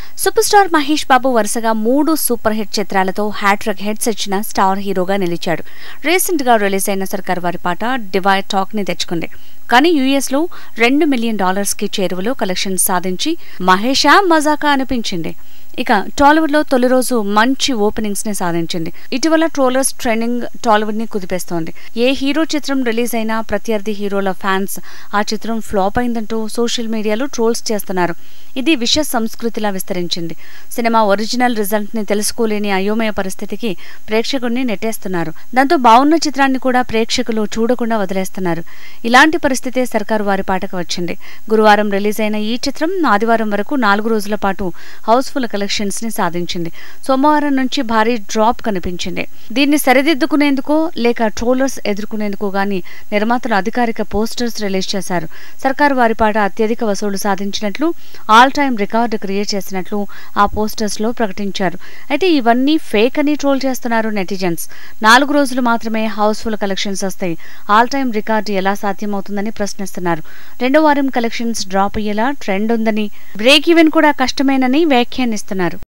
Super star Mahesh Babu వరుసగా 3 super hit చిత్రాలతో hattrick hits ఇచ్చిన స్టార్ హీరోగా నిలిచాడు. రీసెంట్ గా రిలీజ్ అయిన సర్కార్ వారి పాట డివైడ్ టాక్ ని తెచ్చుకుంది. కానీ యుఎస్ లో $2 మిలియన్ కి చేరువలో కలెక్షన్స్ సాధించి మహేషా మజాకా అనిపించింది. ఇక టాలీవుడ్ లో తొలి రోజు మంచి ఓపెనింగ్స్ ని సాధించింది. ఇటీవల ట్రోలర్స్ ట్రెండింగ్ టాలీవుడ్ ని కుదిపేస్తోంది. ఏ హీరో చిత్రం రిలీజ్ అయినా ప్రత్యర్థి హీరోల ఫ్యాన్స్ ఆ చిత్రం ఫ్లాప్ అయిందంటూ సోషల్ మీడియాలో ట్రోల్స్ చేస్తున్నారు. ఇది విష సంస్కృతిలా విస్తరించింది. సినిమా ఒరిజినల్ రిజల్ట్ ని తెలుసుకోలేని అయోమయ పరిస్థితికి ప్రేక్షకుడిని నెట్టేస్తున్నారు. దాంతో బాగున్న చిత్రాన్ని కూడా ప్రేక్షకులు చూడకుండా వదిలేస్తున్నారు. ఇలాంటి పరిస్థితే సర్కారు వారి పాటకు వచ్చింది. గురువారం రిలీజ్ అయిన ఈ చిత్రం ఆదివారం వరకు 4 రోజుల పాటు హౌస్ఫుల్ కలెక్షన్స్ ని సాధించింది. సోమవారం నుంచి భారీ డ్రాప్ కనిపించింది. దీన్ని సరిదిద్దుకునేందుకో లేక ట్రోలర్స్ ఎదుర్కొనేందుకో గానీ నిర్మాతలు అధికారిక పోస్టర్స్ రిలీజ్ చేశారు. సర్కారు వారి పాట అత్యధిక వసూలు సాధించినట్లు, ఆల్ టైమ్ రికార్డు క్రియేట్ చేసినట్లు ఆ పోస్టర్స్ లో ప్రకటించారు. అయితే ఇవన్నీ ఫేక్ అని ట్రోల్ చేస్తున్నారు నెటిజన్స్. 4 రోజులు మాత్రమే హౌస్ఫుల్ కలెక్షన్స్ వస్తాయి. ఆల్ టైమ్ రికార్డు ఎలా సాధ్యమవుతుందని ప్రశ్నిస్తున్నారు. రెండో వారం కలెక్షన్స్ డ్రాప్ అయ్యేలా ట్రెండ్ ఉందని, బ్రేక్ ఈవెన్ కూడా కష్టమేనని వ్యాఖ్యానిస్తున్నారు.